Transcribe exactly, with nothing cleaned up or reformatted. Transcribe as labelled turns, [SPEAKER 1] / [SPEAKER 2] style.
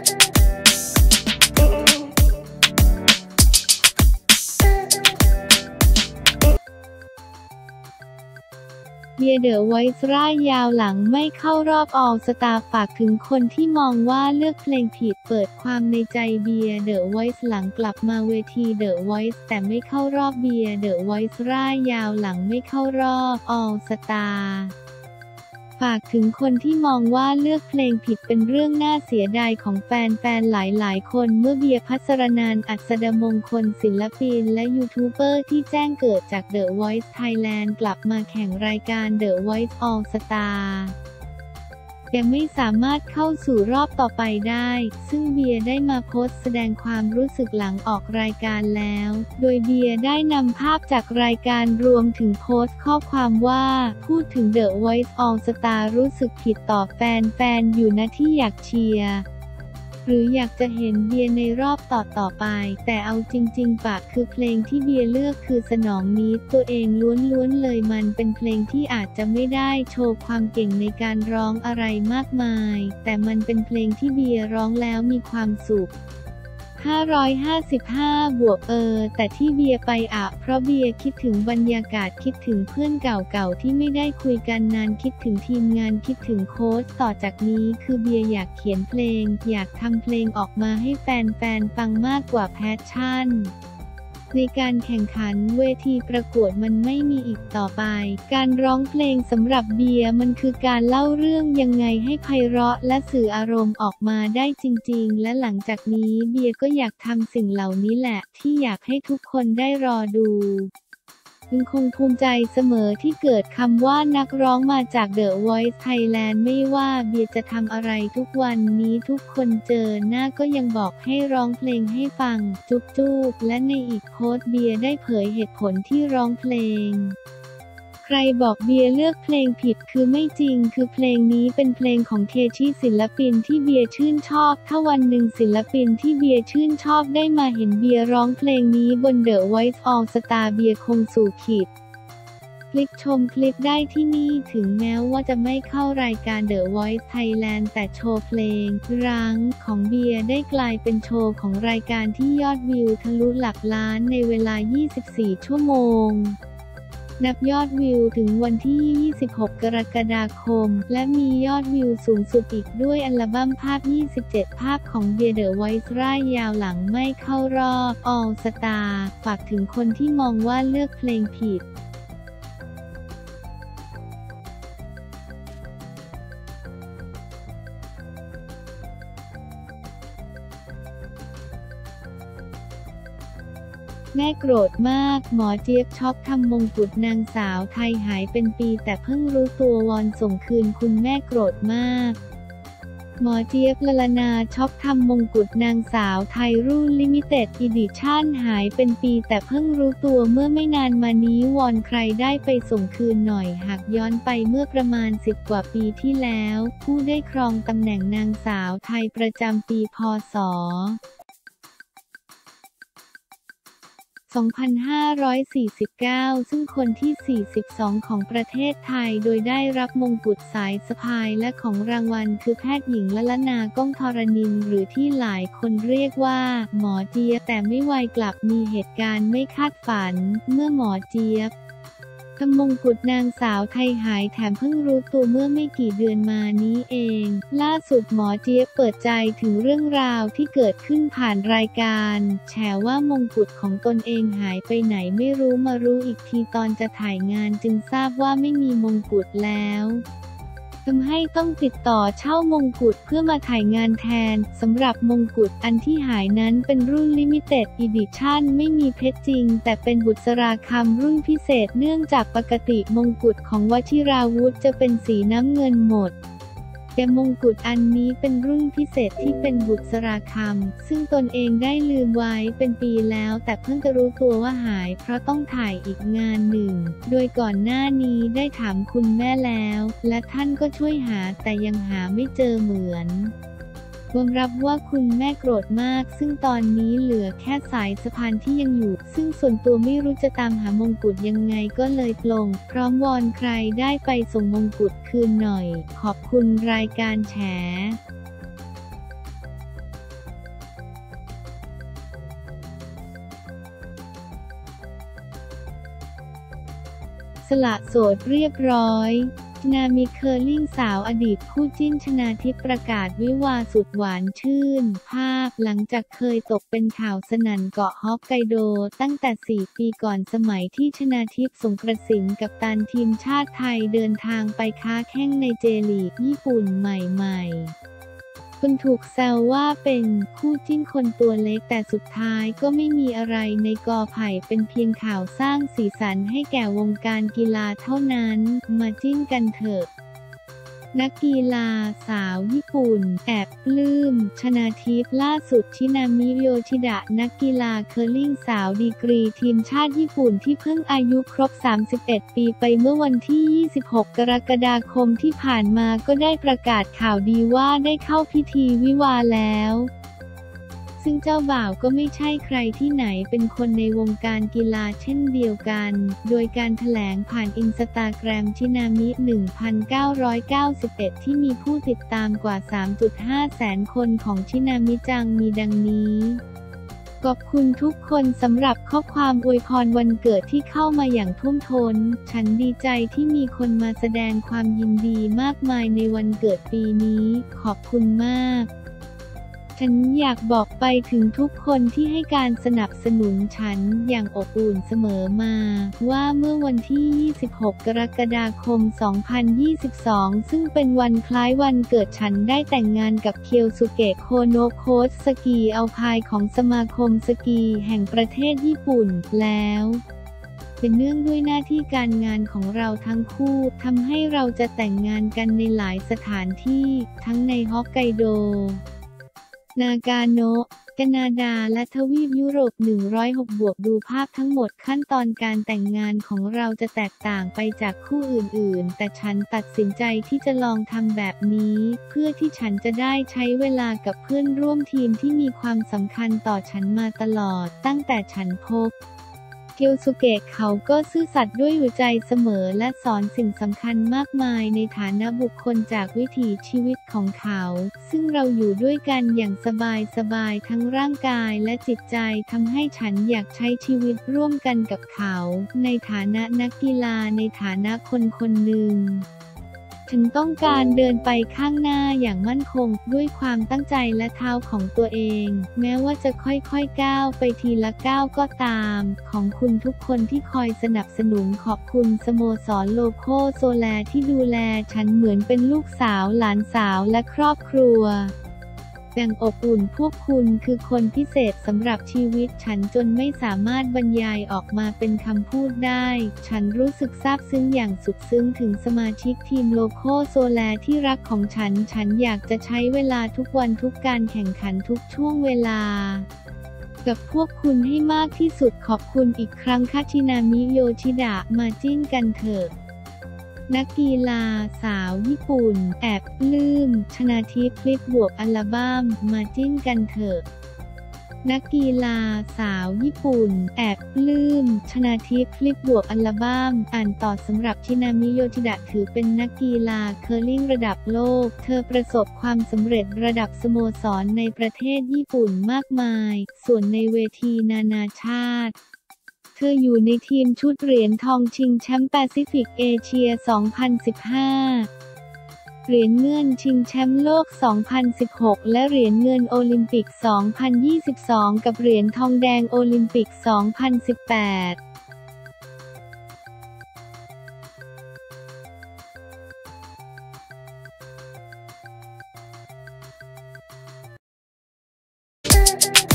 [SPEAKER 1] เบียร์เดอะวอยซ์ร่ายยาวหลังไม่เข้ารอบออลสตาร์ฝากถึงคนที่มองว่าเลือกเพลงผิดเปิดความในใจเบียร์เดอะวอยซ์หลังกลับมาเวทีเดอะวอยซ์แต่ไม่เข้ารอบเบียร์เดอะวอยซ์ร่ายยาวหลังไม่เข้ารอบออลสตาร์ฝากถึงคนที่มองว่าเลือกเพลงผิดเป็นเรื่องน่าเสียดายของแฟนๆหลายๆคนเมื่อเบียร์ ภัสรนันท์ อัศดมงคลศิลปินและยูทูบเบอร์ที่แจ้งเกิดจาก The Voice Thailand กลับมาแข่งรายการ The Voice All Star แต่ไม่สามารถเข้าสู่รอบต่อไปได้ซึ่งเบียร์ได้มาโพสต์แสดงความรู้สึกหลังออกรายการแล้วโดยเบียร์ได้นำภาพจากรายการรวมถึงโพสต์ข้อความว่าพูดถึง The Voice All Star รู้สึกผิดต่อแฟนๆอยู่นะที่อยากเชียร์หรืออยากจะเห็นเบียร์ในรอบต่อต่อไปแต่เอาจริงๆปะคือเพลงที่เบียร์เลือกคือสนองนิดตัวเองล้วนๆเลยมันเป็นเพลงที่อาจจะไม่ได้โชว์ความเก่งในการร้องอะไรมากมายแต่มันเป็นเพลงที่เบียร์ร้องแล้วมีความสุขห้าร้อยห้าสิบห้าบวกเออแต่ที่เบียร์ไปอ่ะเพราะเบียร์คิดถึงบรรยากาศคิดถึงเพื่อนเก่าๆที่ไม่ได้คุยกันนานคิดถึงทีมงานคิดถึงโค้ชต่อจากนี้คือเบียร์อยากเขียนเพลงอยากทำเพลงออกมาให้แฟนๆฟังมากกว่าแพชชั่นในการแข่งขันเวทีประกวดมันไม่มีอีกต่อไปการร้องเพลงสำหรับเบียร์มันคือการเล่าเรื่องยังไงให้ไพเราะและสื่ออารมณ์ออกมาได้จริงๆและหลังจากนี้เบียร์ก็อยากทำสิ่งเหล่านี้แหละที่อยากให้ทุกคนได้รอดูยังคงภูมิใจเสมอที่เกิดคำว่านักร้องมาจาก The Voice Thailand ไม่ว่าเบียร์จะทำอะไรทุกวันนี้ทุกคนเจอหน้าก็ยังบอกให้ร้องเพลงให้ฟังจุ๊บๆและในอีกโพสต์เบียร์ได้เผยเหตุผลที่ร้องเพลงใครบอกเบียร์เลือกเพลงผิดคือไม่จริงคือเพลงนี้เป็นเพลงของเคชี่ศิลปินที่เบียร์ชื่นชอบถ้าวันหนึ่งศิลปินที่เบียร์ชื่นชอบได้มาเห็นเบียร์ร้องเพลงนี้บน The Voice All Star เบียร์คงสู่ขีดคลิกชมคลิปได้ที่นี่ถึงแม้ว่าจะไม่เข้ารายการ The Voice Thailand แต่โชว์เพลงรังของเบียร์ได้กลายเป็นโชว์ของรายการที่ยอดวิวทะลุหลักล้านในเวลายี่สิบสี่ชั่วโมงนับยอดวิวถึงวันที่ ยี่สิบหก กรกฎาคมและมียอดวิวสูงสุดอีกด้วยอัลบั้มภาพ ยี่สิบเจ็ด ภาพของเบียร์ The Voice ร่ายยาวหลังไม่เข้ารอบ All Star ฝากถึงคนที่มองว่าเลือกเพลงผิดแม่โกรธมากหมอเจี๊ยบช็อกทำมงกุฎนางสาวไทยหายเป็นปีแต่เพิ่งรู้ตัววอนส่งคืนคุณแม่โกรธมากหมอเจี๊ยบลลนาช็อกทำมงกุฎนางสาวไทยรุ่นลิมิเต็ดอีดิชั่นหายเป็นปีแต่เพิ่งรู้ตัวเมื่อไม่นานมานี้วอนใครได้ไปส่งคืนหน่อยหากย้อนไปเมื่อประมาณสิบกว่าปีที่แล้วผู้ได้ครองตำแหน่งนางสาวไทยประจำปีพ.ศ. สองพันห้าร้อยสี่สิบเก้า ซึ่งคนที่ สี่สิบสอง ของประเทศไทยโดยได้รับมงกุฎสายสะพายและของรางวัลคือแพทย์หญิงลลนาก้องธรณินทร์หรือที่หลายคนเรียกว่าหมอเจี๊ยบแต่ไม่ไวกลับมีเหตุการณ์ไม่คาดฝันเมื่อหมอเจี๊ยบทำมงกุฎนางสาวไทยหายแถมเพิ่งรู้ตัวเมื่อไม่กี่เดือนมานี้เองล่าสุดหมอเจี๊ยบเปิดใจถึงเรื่องราวที่เกิดขึ้นผ่านรายการแฉว่ามงกุฎของตนเองหายไปไหนไม่รู้มารู้อีกทีตอนจะถ่ายงานจึงทราบว่าไม่มีมงกุฎแล้วทำให้ต้องติดต่อเช่ามงกุฎเพื่อมาถ่ายงานแทนสำหรับมงกุฎอันที่หายนั้นเป็นรุ่นลิมิเต็ดอีดิชั่นไม่มีเพชรจริงแต่เป็นบุษราคำรุ่นพิเศษเนื่องจากปกติมงกุฎของวชิราวุธจะเป็นสีน้ำเงินหมดแต่มงกุฎอันนี้เป็นรุ่นพิเศษที่เป็นบุษราคำซึ่งตนเองได้ลืมไว้เป็นปีแล้วแต่เพิ่งจะรู้ตัวว่าหายเพราะต้องถ่ายอีกงานหนึ่งโดยก่อนหน้านี้ได้ถามคุณแม่แล้วและท่านก็ช่วยหาแต่ยังหาไม่เจอเหมือนยอมรับว่าคุณแม่โกรธมากซึ่งตอนนี้เหลือแค่สายสะพานที่ยังอยู่ซึ่งส่วนตัวไม่รู้จะตามหามงกุฎยังไงก็เลยปลงพร้อมวอนใครได้ไปส่งมงกุฎคืนหน่อยขอบคุณรายการแฉสละโสดเรียบร้อยชนามิเคอร์ลิงสาวอดีตคู่จิ้นชนาทิพย์ประกาศวิวาห์สุดหวานชื่นภาพหลังจากเคยตกเป็นข่าวสนั่นเกาะฮอกไกโดตั้งแต่สี่ปีก่อนสมัยที่ชนาทิพย์สงกรานต์กัปตันทีมชาติไทยเดินทางไปค้าแข้งในเจลีกญี่ปุ่นใหม่ๆคุณถูกแซวว่าเป็นคู่จิ้นคนตัวเล็กแต่สุดท้ายก็ไม่มีอะไรในกอไผ่เป็นเพียงข่าวสร้างสีสันให้แก่วงการกีฬาเท่านั้นมาจิ้นกันเถอะนักกีฬาสาวญี่ปุ่นแอบปลื้มชนาทิพย์ล่าสุดชินามิโยชิดะนักกีฬาเคอร์ลิงสาวดีกรีทีมชาติญี่ปุ่นที่เพิ่งอายุครบสามสิบเอ็ดปีไปเมื่อวันที่ยี่สิบหกกรกฎาคมที่ผ่านมาก็ได้ประกาศข่าวดีว่าได้เข้าพิธีวิวาห์แล้วซึ่งเจ้าบ่าวก็ไม่ใช่ใครที่ไหนเป็นคนในวงการกีฬาเช่นเดียวกันโดยการแถลงผ่านอินสตาแกรมชินามิ หนึ่งพันเก้าร้อยเก้าสิบเอ็ด ที่มีผู้ติดตามกว่า สามจุดห้า แสนคนของชินามิจังมีดังนี้ขอบคุณทุกคนสำหรับข้อความอวยพรวันเกิดที่เข้ามาอย่างท่วมท้นฉันดีใจที่มีคนมาแสดงความยินดีมากมายในวันเกิดปีนี้ขอบคุณมากฉันอยากบอกไปถึงทุกคนที่ให้การสนับสนุนฉันอย่างอบอุ่นเสมอมาว่าเมื่อวันที่ ยี่สิบหก กรกฎาคม สองพันยี่สิบสอง ซึ่งเป็นวันคล้ายวันเกิดฉันได้แต่งงานกับเคียวสุเกะโคโนะโค้ชสกีอัลไพน์ของสมาคมสกีแห่งประเทศญี่ปุ่นแล้วเป็นเนื่องด้วยหน้าที่การงานของเราทั้งคู่ทำให้เราจะแต่งงานกันในหลายสถานที่ทั้งในฮอกไกโดนากาโนะแคนาดาและทวีปยุโรปหนึ่งร้อยหกบวกดูภาพทั้งหมดขั้นตอนการแต่งงานของเราจะแตกต่างไปจากคู่อื่นๆแต่ฉันตัดสินใจที่จะลองทำแบบนี้เพื่อที่ฉันจะได้ใช้เวลากับเพื่อนร่วมทีมที่มีความสำคัญต่อฉันมาตลอดตั้งแต่ฉันพบเคียวสุเกะเขาก็ซื่อสัตย์ด้วยหัวใจเสมอและสอนสิ่งสำคัญมากมายในฐานะบุคคลจากวิถีชีวิตของเขาซึ่งเราอยู่ด้วยกันอย่างสบายๆทั้งร่างกายและจิตใจทำให้ฉันอยากใช้ชีวิตร่วมกันกับเขาในฐานะนักกีฬาในฐานะคนคนหนึ่งฉันต้องการเดินไปข้างหน้าอย่างมั่นคงด้วยความตั้งใจและเท้าของตัวเองแม้ว่าจะค่อยๆก้าวไปทีละก้าวก็ตามของคุณทุกคนที่คอยสนับสนุนขอบคุณสโมสรโลโคโซแลที่ดูแลฉันเหมือนเป็นลูกสาวหลานสาวและครอบครัวอย่างอบอุ่นพวกคุณคือคนพิเศษสำหรับชีวิตฉันจนไม่สามารถบรรยายออกมาเป็นคำพูดได้ฉันรู้สึกซาบซึ้งอย่างสุดซึ้งถึงสมาชิกทีมโลโคโซแลที่รักของฉันฉันอยากจะใช้เวลาทุกวันทุกการแข่งขันทุกช่วงเวลากับพวกคุณให้มากที่สุดขอบคุณอีกครั้งค่ะชินามิโยชิดะมาจิ้นกันเถอะนักกีฬาสาวญี่ปุ่นแอบปลื้มชนาทิพย์คลิปบวกอัลบั้มมาจิ้นกันเถอะนักกีฬาสาวญี่ปุ่นแอบปลื้มชนาทิพย์คลิปบวกอัลบั้มอ่านต่อสำหรับชินามิโยชิดะถือเป็นนักกีฬาเคอร์ลิงระดับโลกเธอประสบความสำเร็จระดับสโมสรในประเทศญี่ปุ่นมากมายส่วนในเวทีนานาชาติเธออยู่ในทีมชุดเหรียญทองชิงแชมป์แปซิฟิกเอเชีย สองพันสิบห้า เหรียญเงินชิงแชมป์โลก สองพันสิบหก และเหรียญเงินโอลิมปิก สองพันยี่สิบสอง กับเหรียญทองแดงโอลิมปิก สองพันสิบแปด